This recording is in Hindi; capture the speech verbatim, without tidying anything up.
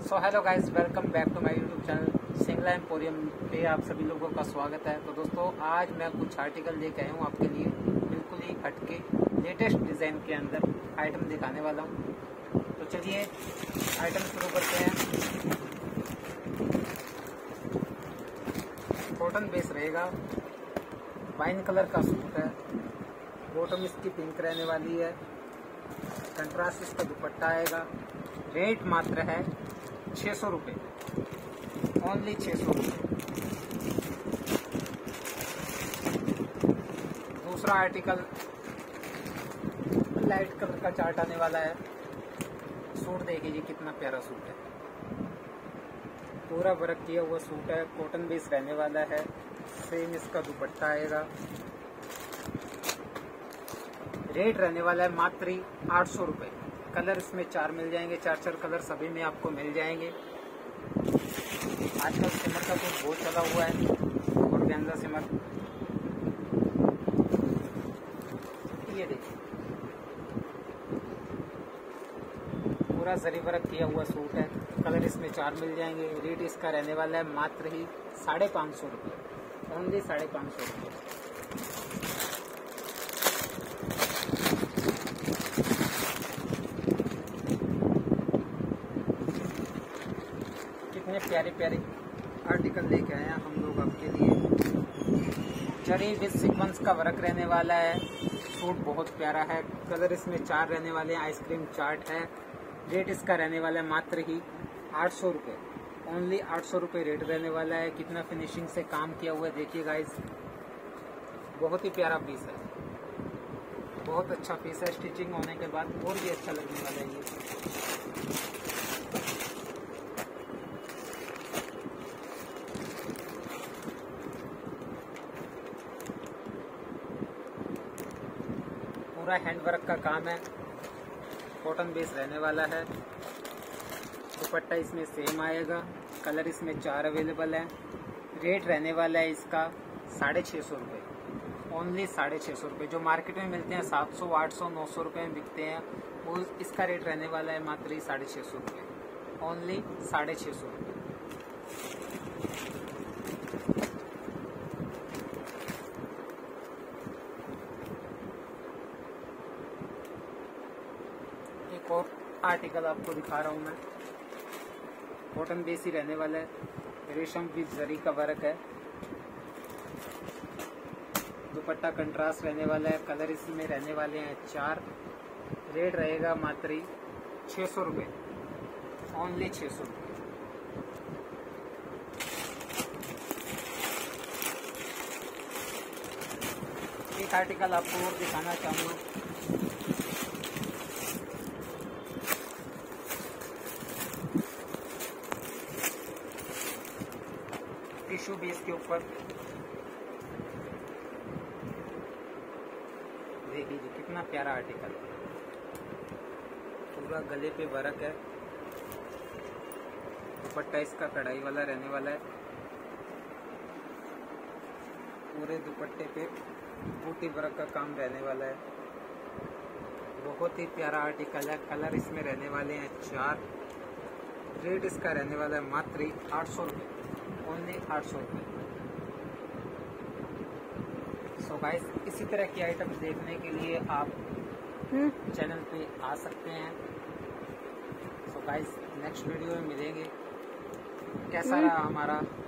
So hello guys, welcome back to my YouTube channel Singla emporium पे आप सभी लोगों का स्वागत है। तो दोस्तों, आज मैं कुछ आर्टिकल लेके आया हूँ आपके लिए, बिल्कुल ही हटके लेटेस्ट डिज़ाइन के अंदर आइटम दिखाने वाला हूँ। तो चलिए आइटम शुरू करते हैं। कॉटन बेस रहेगा, वाइन कलर का सूट है, बॉटम इसकी पिंक रहने वाली है, कंट्रास्ट इसका दुपट्टा आएगा। रेट मात्र है छः सौ रुपये, ओनली छः सौ रुपये। दूसरा आर्टिकल लाइट कलर का चार्ट आने वाला है। सूट देखिए जी, कितना प्यारा सूट है, पूरा वर्क किया हुआ सूट है, कॉटन बेस रहने वाला है। सेम इसका दुपट्टा आएगा। रेट रहने वाला है मात्र आठ सौ रुपये। कलर इसमें चार मिल जाएंगे, चार चार कलर सभी में आपको मिल जाएंगे। आजकल सिमर का सूट बहुत चला हुआ है, ऑर्गेन्जा सिमर। ये देखिए, पूरा जरी वर्क किया हुआ सूट है, कलर इसमें चार मिल जाएंगे। रेट इसका रहने वाला है मात्र ही साढ़े पाँच सौ रुपये, ओनली साढ़े पाँच सौ रुपये। कितने प्यारे प्यारे आर्टिकल लेके आए हैं हम लोग आपके लिए। जरी विद सीक्वेंस का वर्क रहने वाला है, सूट बहुत प्यारा है। कलर इसमें चार रहने वाले हैं, आइसक्रीम चार्ट है। रेट इसका रहने वाला है मात्र ही आठ सौ रुपये, ओनली आठ सौ रुपये रेट रहने वाला है। कितना फिनिशिंग से काम किया हुआ है देखिए गाइस, बहुत ही प्यारा पीस है, बहुत अच्छा पीस है। स्टिचिंग होने के बाद और भी अच्छा लगने वाला है ये। पूरा हैंड वर्क का काम है, कॉटन बेस रहने वाला है। दुपट्टा इसमें सेम आएगा, कलर इसमें चार अवेलेबल है। रेट रहने वाला है इसका साढ़े छः सौ रुपये, ओनली साढ़े छः सौ रुपये। जो मार्केट में मिलते हैं सात सौ आठ सौ नौ सौ रुपये में बिकते हैं, वो इसका रेट रहने वाला है मात्र ही साढ़े छः सौ रुपये, ओनली साढ़े छः सौ रुपये। एक और आर्टिकल आपको दिखा रहा हूँ मैं, कॉटन बेस ही रहने वाला है, रेशम विद जरी का वर्क है। दुपट्टा कंट्रास्ट रहने वाला है, कलर इसमें रहने वाले हैं चार। रेट रहेगा मात्र छः सौ रुपये, ओनली छः सौ रुपये। एक आर्टिकल आपको और दिखाना चाहूँगा, टिश्यू बेस के ऊपर देखिए जी, कितना प्यारा आर्टिकल है। पूरा गले पे वर्क है, दुपट्टा इसका कढ़ाई वाला रहने वाला है। पूरे दुपट्टे पे बूटी वर्क का काम रहने वाला है। बहुत ही प्यारा आर्टिकल है, कलर इसमें रहने वाले हैं चार। रेट इसका रहने वाला है मात्र आठ सौ रुपये, ओनली आठ सौ रुपये। सो गाइस, इसी तरह की आइटम देखने के लिए आप चैनल पे आ सकते हैं। सो गाइस, नेक्स्ट वीडियो में मिलेंगे। कैसा रहा हमारा